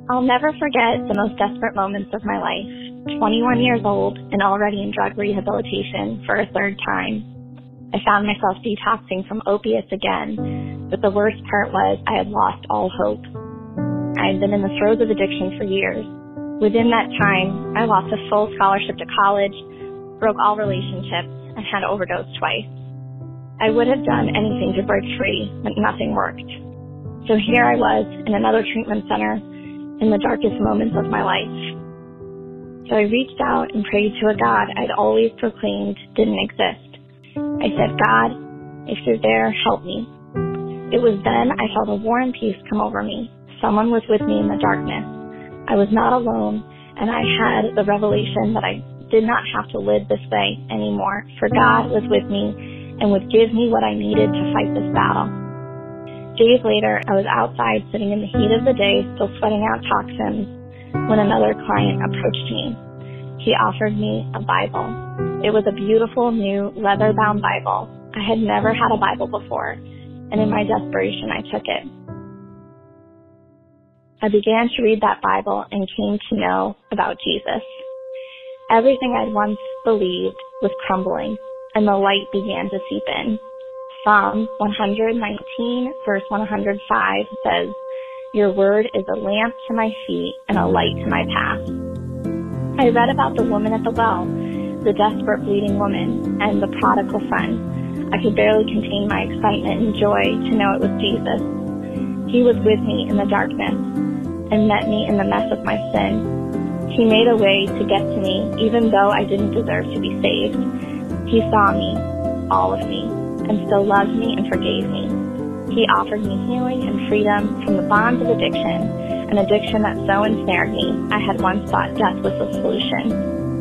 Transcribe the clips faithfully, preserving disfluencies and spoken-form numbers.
I'll never forget the most desperate moments of my life. twenty-one years old and already in drug rehabilitation for a third time. I found myself detoxing from opiates again, but the worst part was I had lost all hope. I had been in the throes of addiction for years. Within that time, I lost a full scholarship to college, broke all relationships, and had overdosed twice. I would have done anything to break free, but nothing worked. So here I was in another treatment center in the darkest moments of my life. So I reached out and prayed to a God I'd always proclaimed didn't exist. I said, God, if you're there, help me. It was then I felt a warm peace come over me. Someone was with me in the darkness. I was not alone, and I had the revelation that I did not have to live this way anymore, for God was with me and would give me what I needed to fight this battle. Days later, I was outside sitting in the heat of the day, still sweating out toxins, when another client approached me. He offered me a Bible. It was a beautiful, new, leather-bound Bible. I had never had a Bible before, and in my desperation, I took it. I began to read that Bible and came to know about Jesus. Everything I'd once believed was crumbling, and the light began to seep in. Psalm one nineteen, verse one hundred five says, "Your word is a lamp to my feet and a light to my path." I read about the woman at the well, the desperate bleeding woman, and the prodigal son. I could barely contain my excitement and joy to know it was Jesus. He was with me in the darkness and met me in the mess of my sin. He made a way to get to me even though I didn't deserve to be saved. He saw me, all of me, and still loved me and forgave me. He offered me healing and freedom from the bonds of addiction, an addiction that so ensnared me, I had once thought death was the solution.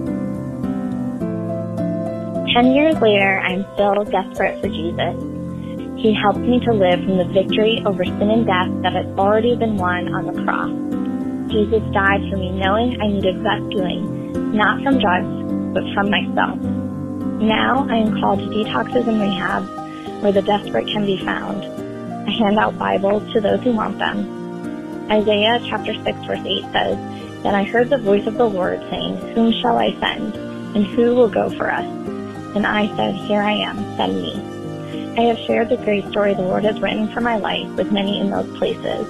Ten years later, I'm still desperate for Jesus. He helped me to live from the victory over sin and death that had already been won on the cross. Jesus died for me knowing I needed rescuing, not from drugs, but from myself. Now I am called to detoxes and rehabs where the desperate can be found. I hand out Bibles to those who want them. Isaiah chapter six verse eight says, "Then I heard the voice of the Lord saying, Whom shall I send? And who will go for us? And I said, Here I am, send me." I have shared the great story the Lord has written for my life with many in those places.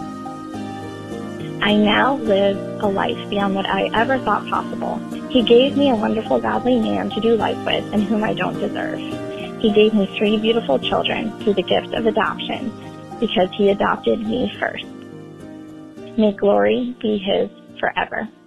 I now live a life beyond what I ever thought possible. He gave me a wonderful godly man to do life with and whom I don't deserve. He gave me three beautiful children through the gift of adoption because he adopted me first. May glory be his forever.